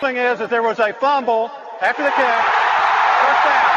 thing is that there was a fumble after the catch. First down.